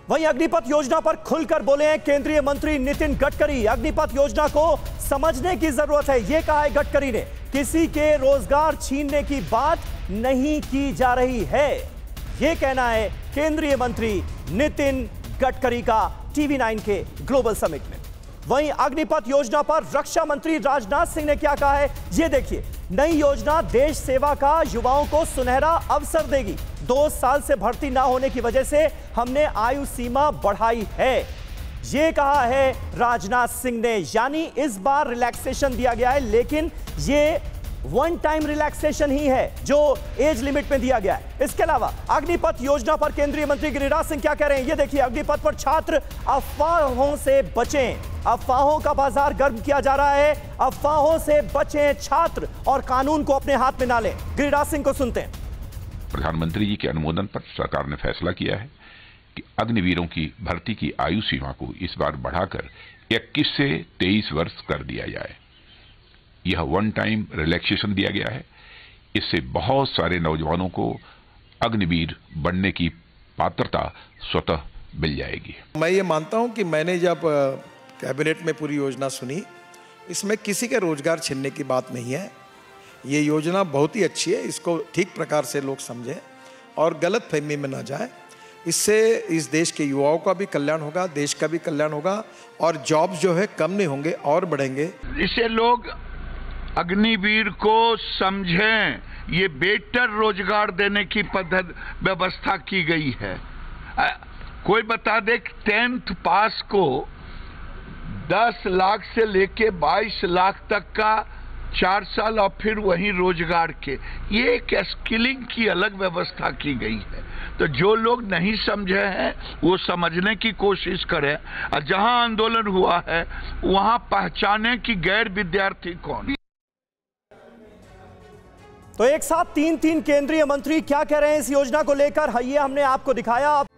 वहीं अग्निपथ योजना पर खुलकर बोले हैं केंद्रीय मंत्री नितिन गडकरी। अग्निपथ योजना को समझने की जरूरत है, यह कहा है गडकरी ने। किसी के रोजगार छीनने की बात नहीं की जा रही है, यह कहना है केंद्रीय मंत्री नितिन गडकरी का TV9 के ग्लोबल समिट में। वहीं अग्निपथ योजना पर रक्षा मंत्री राजनाथ सिंह ने क्या कहा है, यह देखिए। नई योजना देश सेवा का युवाओं को सुनहरा अवसर देगी। 2 साल से भर्ती ना होने की वजह से हमने आयु सीमा बढ़ाई है, यह कहा है राजनाथ सिंह ने। यानी इस बार रिलैक्सेशन दिया गया है, लेकिन यह वन टाइम रिलैक्सेशन ही है जो एज लिमिट में दिया गया है। इसके अलावा अग्निपथ योजना पर केंद्रीय मंत्री गिरिराज सिंह क्या कह रहे हैं, ये देखिए। अग्निपथ पर छात्र अफवाहों से बचें, अफवाहों का बाजार गर्म किया जा रहा है। अफवाहों से बचें छात्र और कानून को अपने हाथ में ना लें। गिरिराज सिंह को सुनते हैं। प्रधानमंत्री जी के अनुमोदन पर सरकार ने फैसला किया है कि अग्निवीरों की भर्ती की आयु सीमा को इस बार बढ़ाकर 21 से 23 वर्ष कर दिया जाए। यह वन टाइम रिलैक्सेशन दिया गया है। इससे बहुत सारे नौजवानों को अग्निवीर बनने की पात्रता स्वतः मिल जाएगी। मैं ये मानता हूं कि मैंने जब कैबिनेट में पूरी योजना सुनी, इसमें किसी के रोजगार छीनने की बात नहीं है। ये योजना बहुत ही अच्छी है, इसको ठीक प्रकार से लोग समझें और गलत फहमी में ना जाए। इससे इस देश के युवाओं का भी कल्याण होगा, देश का भी कल्याण होगा और जॉब्स जो है कम नहीं होंगे और बढ़ेंगे। इसे लोग अग्निवीर को समझें, ये बेहतर रोजगार देने की व्यवस्था की गई है। कोई बता दे 10th पास को 10 लाख से लेके 22 लाख तक का 4 साल और फिर वही रोजगार के, ये एक स्किलिंग की अलग व्यवस्था की गई है। तो जो लोग नहीं समझे हैं वो समझने की कोशिश करें और जहां आंदोलन हुआ है वहां पहचाने कि गैर विद्यार्थी कौन। तो एक साथ 3 केंद्रीय मंत्री क्या कह रहे हैं इस योजना को लेकर, ये हमने आपको दिखाया।